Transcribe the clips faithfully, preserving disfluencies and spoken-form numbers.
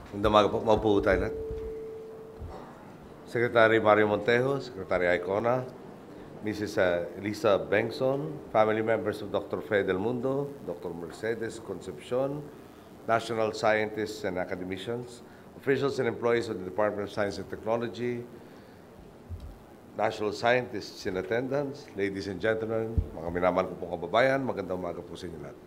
Magandang umaga po. Maupo po tayo lahat. Secretary Mario Montejo, Secretary Icona, Missus uh, Elisa Bengson, family members of Doctor Fe Del Mundo, Doctor Mercedes Concepcion, national scientists and academicians, officials and employees of the Department of Science and Technology, national scientists in attendance, ladies and gentlemen, mga minamahal ko pong kababayan, magandang umaga po sa inyo lahat.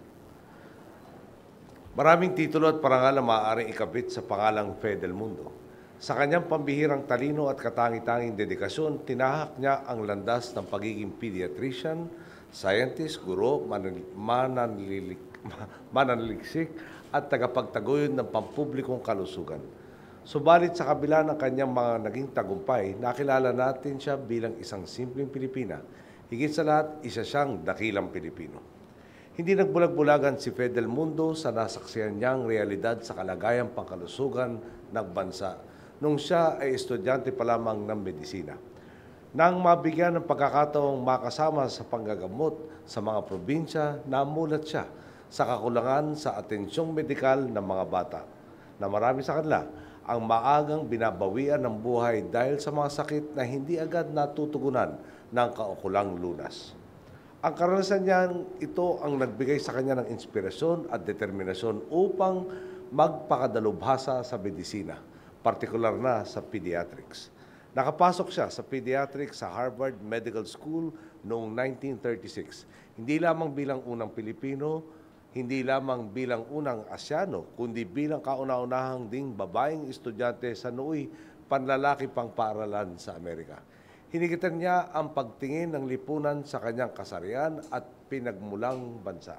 Maraming titulo at parangal na maaaring ikabit sa pangalang Fe Del Mundo. Sa kanyang pambihirang talino at katangi-tanging dedikasyon, tinahak niya ang landas ng pagiging pediatrician, scientist, guro, mananlilik, mananlilik, mananliksik at tagapagtaguyod ng pampublikong kalusugan. Subalit sa kabila ng kanyang mga naging tagumpay, nakilala natin siya bilang isang simpleng Pilipina. Higit sa lahat, isa siyang dakilang Pilipino. Hindi nagbulag-bulagan si Fe Del Mundo sa nasaksihan niyang realidad sa kalagayang pangkalusugan ng bansa nung siya ay estudyante pa lamang ng medisina. Nang mabigyan ng pagkakataong makasama sa panggagamot sa mga probinsya, namulat siya sa kakulangan sa atensyong medikal ng mga bata na marami sa kanila ang maagang binabawian ng buhay dahil sa mga sakit na hindi agad natutugunan ng kaukulang lunas. Ang karanasan niyan, ito ang nagbigay sa kanya ng inspirasyon at determinasyon upang magpakadalubhasa sa medisina, partikular na sa pediatrics. Nakapasok siya sa pediatrics sa Harvard Medical School noong nineteen thirty-six. Hindi lamang bilang unang Pilipino, hindi lamang bilang unang Asyano, kundi bilang kauna-unahang ding babaeng estudyante sa nooy panlalaki pang paaralan sa Amerika. Hinigitan niya ang pagtingin ng lipunan sa kanyang kasarian at pinagmulang bansa.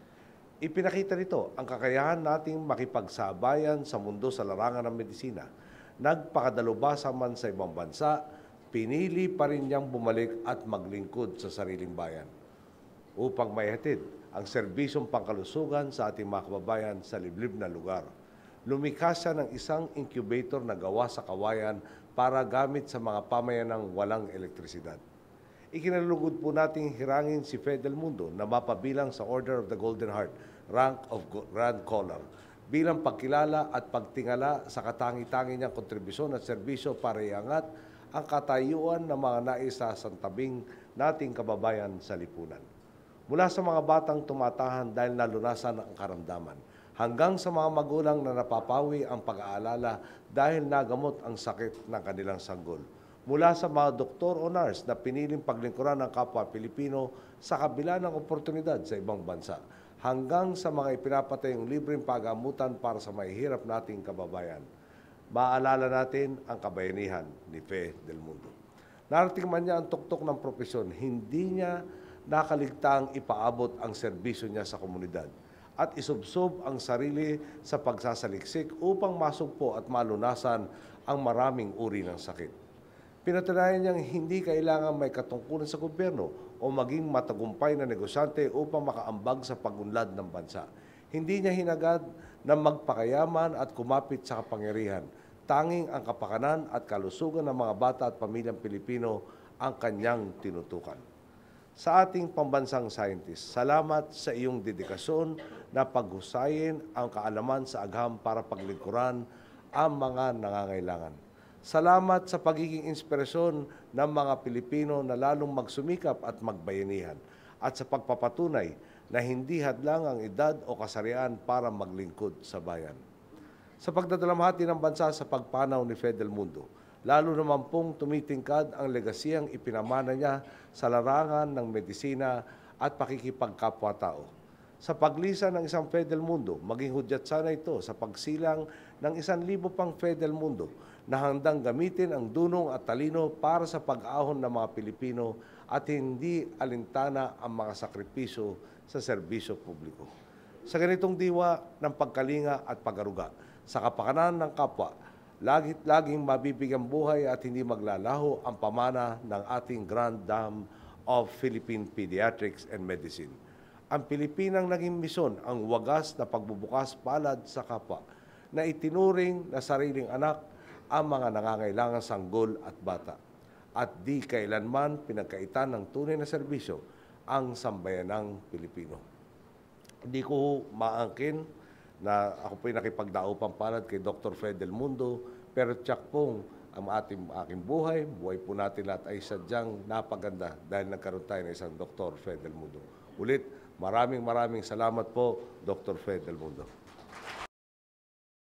Ipinakita nito ang kakayahan nating makipagsabayan sa mundo sa larangan ng medisina. Nagpakadalubhasa man sa ibang bansa, pinili pa rin niyang bumalik at maglingkod sa sariling bayan upang maihatid ang serbisyong pangkalusugan sa ating mga kababayan sa liblib na lugar. Lumikha siya ng isang incubator na gawa sa kawayan para gamit sa mga pamayanang walang elektrisidad. Ikinalugod po nating hirangin si Fe Del Mundo na mapabilang sa Order of the Golden Heart, rank of Grand Collar, bilang pagkilala at pagtingala sa katangi-tangi niyang kontribusyon at serbisyo para iangat ang katayuan ng mga naisasantabing nating kababayan sa lipunan. Mula sa mga batang tumatahan dahil nalunasan ang karamdaman, hanggang sa mga magulang na napapawi ang pag-aalala dahil nagamot ang sakit ng kanilang sanggol. Mula sa mga doktor o nurse na piniling paglingkuran ng kapwa Pilipino sa kabila ng oportunidad sa ibang bansa, hanggang sa mga ipinapatayong libreng pag-amutan para sa mahihirap nating kababayan. Maalala natin ang kabayanihan ni Fe Del Mundo. Narating man niya ang tuktok ng propesyon, hindi niya nakaligtaang ipaabot ang serbisyo niya sa komunidad at isubsob ang sarili sa pagsasaliksik upang masugpo at malunasan ang maraming uri ng sakit. Pinatunayan niyang hindi kailangan may katungkulan sa gobyerno o maging matagumpay na negosyante upang makaambag sa pagunlad ng bansa. Hindi niya hinagad na magpakayaman at kumapit sa kapangyarihan. Tanging ang kapakanan at kalusugan ng mga bata at pamilyang Pilipino ang kanyang tinutukan. Sa ating pambansang scientist, salamat sa iyong dedikasyon na paghusayin ang kaalaman sa agham para paglingkuran ang mga nangangailangan. Salamat sa pagiging inspirasyon ng mga Pilipino na lalong magsumikap at magbayanihan at sa pagpapatunay na hindi hadlang ang edad o kasarian para maglingkod sa bayan. Sa pagdadalamhati ng bansa sa pagpanaw ni Fe Del Mundo, lalo naman pong tumitingkad ang legasiyang ipinamana niya sa larangan ng medisina at pakikipagkapwa-tao. Sa paglisan ng isang Fe Del Mundo, maging hudyat sana ito sa pagsilang ng isang libo pang Fe Del Mundo na handang gamitin ang dunong at talino para sa pag-ahon ng mga Pilipino at hindi alintana ang mga sakripisyo sa serbisyo publiko. Sa ganitong diwa ng pagkalinga at pag-aruga, sa kapakanan ng kapwa, lagit laging mabibigyan buhay at hindi maglalaho ang pamana ng ating Grand Dame of Philippine Pediatrics and Medicine. Ang Pilipinang naging misyon ang wagas na pagbubukas palad sa kapwa na itinuring na sariling anak ang mga nangangailangang sanggol at bata at di kailanman pinagkaitan ng tunay na serbisyo ang sambayanang Pilipino. Hindi ko maangkin na ako po'y nakipagdaupang palad kay Doctor Fred Del Mundo, pero tiyak pong ang ating aking buhay, buhay po natin lahat ay sadyang napaganda dahil nagkaroon tayo ng isang Doctor Fred Del Mundo. Ulit, maraming maraming salamat po, Doctor Fred Del Mundo.